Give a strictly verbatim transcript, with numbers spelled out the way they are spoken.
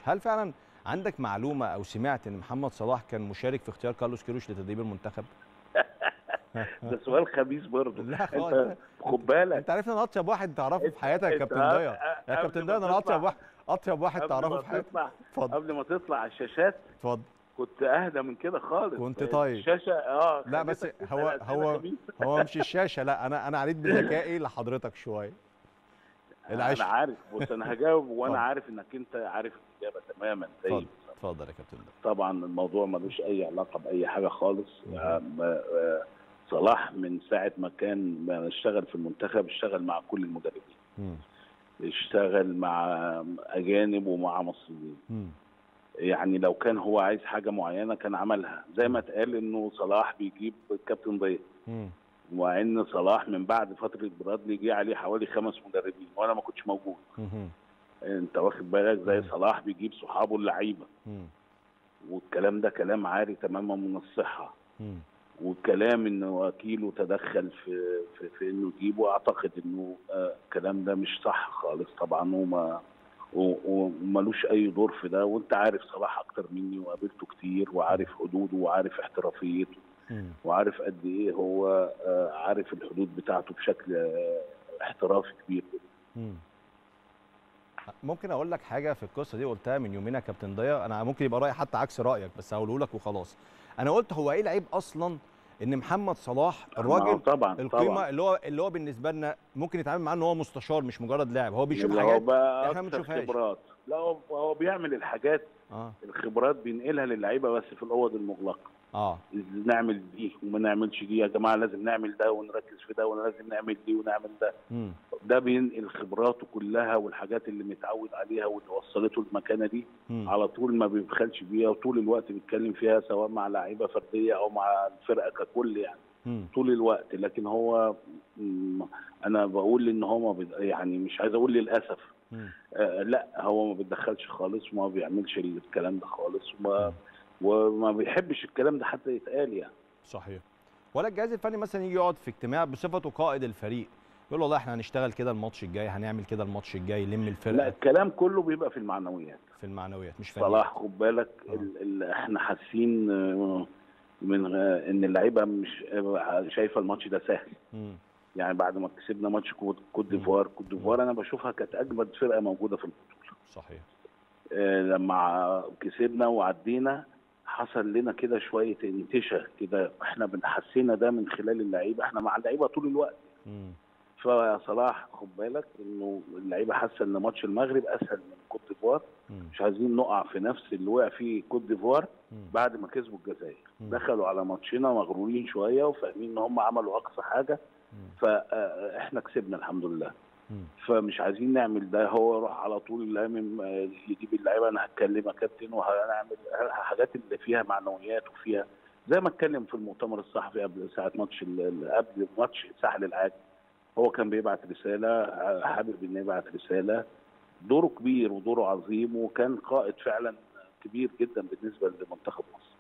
هل فعلا عندك معلومه او سمعت ان محمد صلاح كان مشارك في اختيار كارلوس كيروش لتدريب المنتخب؟ ده سؤال خبيث برضه. لا خالص. انت انت خد بالك، انت عارف ان انا اطيب واحد تعرفه في انت حياتك يا انت كابتن ضياء. يا قبل كابتن ما ضياء ده انا اطيب تطلع واحد، اطيب واحد قبل تعرفه ما في حياتك. تطلع اتفضل قبل ما تطلع على الشاشات اتفضل. كنت اهدى من كده خالص. كنت طيب. الشاشه اه لا بس خلتك تسال هو اسئله هو خبيثه. هو مش الشاشه، لا انا انا عليت بذكائي لحضرتك شويه. انا العشق. عارف. بص انا هجاوب وانا اتفضل عارف انك انت عارف الاجابه تماما زي اتفضل بالظبط. اتفضل يا كابتن ضياء. طبعا الموضوع ملوش اي علاقه باي حاجه خالص. مهم. آه، صلاح من ساعه ما كان ما اشتغل في المنتخب اشتغل مع كل المدربين، مم. اشتغل مع اجانب ومع مصريين. مم. يعني لو كان هو عايز حاجه معينه كان عملها، زي ما اتقال انه صلاح بيجيب كابتن ضياء، مم. وان صلاح من بعد فتره برادلي جه عليه حوالي خمس مدربين وانا ما كنتش موجود. مم. انت واخد بالك؟ زي مم. صلاح بيجيب صحابه اللعيبه، مم. والكلام ده كلام عاري تماما من الصحه. مم. والكلام ان وكيله تدخل في في, في انه يجيبه، اعتقد انه آه الكلام ده مش صح خالص طبعا، وما وملوش اي دور في ده. وانت عارف صلاح اكتر مني وقابلته كتير، وعارف حدوده وعارف احترافيته مم. وعارف قد ايه هو آه عارف الحدود بتاعته بشكل آه احترافي كبير. مم. ممكن اقول لك حاجه في القصه دي قلتها من يومين يا كابتن ضياء، انا ممكن يبقى رايي حتى عكس رايك بس هقوله لك وخلاص. انا قلت هو ايه العيب اصلا ان محمد صلاح الراجل طبعا القيمه طبعا اللي هو اللي هو بالنسبه لنا ممكن يتعامل معاه ان هو مستشار مش مجرد لاعب، هو بيشوف اللي هو حاجات بقى احنا ما اكثر بنشوفهاش. خبرات. لا هو هو بيعمل الحاجات، اه الخبرات بينقلها للعيبه بس في الاوض المغلقه. اه نعمل دي وما نعملش دي يا جماعه، لازم نعمل ده ونركز في ده، ولازم نعمل دي ونعمل ده. امم ده بينقل خبراته كلها والحاجات اللي متعود عليها واللي وصلته المكانه دي. مم. على طول ما بيبخلش بيها، وطول الوقت بيتكلم فيها سواء مع لعيبه فرديه او مع الفرقه ككل يعني. مم. طول الوقت. لكن هو م- انا بقول ان هو ما بيد- يعني مش عايز اقول للاسف، مم. آه لا هو ما بيتدخلش خالص وما بيعملش الكلام ده خالص، وما مم. وما بيحبش الكلام ده حتى يتقال يعني. صحيح. ولا الجهاز الفني مثلا يجي يقعد في اجتماع بصفته قائد الفريق يقول له والله احنا هنشتغل كده الماتش الجاي، هنعمل كده الماتش الجاي، يلم لا الفرقه الكلام كله بيبقى في المعنويات. في المعنويات مش صلاح فنيات. خد بالك، آه. ال ال احنا حاسين آه، من آه، ان اللعيبه مش آه، شايفه الماتش ده سهل. مم. يعني بعد ما كسبنا ماتش كوت كوت مم. ديفوار، كوت ديفوار انا بشوفها كانت اجمد فرقه موجوده في البطوله. صحيح. آه، لما كسبنا وعدينا حصل لنا كده شويه انتشا كده، احنا بنحسينا ده من خلال اللعيبه، احنا مع اللعيبه طول الوقت. مم. فصلاح خد بالك انه اللعيبه حاسه ان ماتش المغرب اسهل من كوت ديفوار، مم. مش عايزين نقع في نفس اللي وقع فيه كوت ديفوار مم. بعد ما كسبوا الجزائر. مم. دخلوا على ماتشنا مغرورين شويه وفاهمين ان هم عملوا اقصى حاجه، مم. فاحنا كسبنا الحمد لله. مم. فمش عايزين نعمل ده. هو راح على طول لامم آه، يجيب اللعيبه، انا هتكلم يا كابتن وهنعمل حاجات اللي فيها معنويات وفيها زي ما اتكلم في المؤتمر الصحفي قبل ساعه ماتش ال- قبل ماتش ساحل العاج. هو كان بيبعت رساله، آه، حابب انه يبعت رساله. دوره كبير ودوره عظيم، وكان قائد فعلا كبير جدا بالنسبه لمنتخب مصر.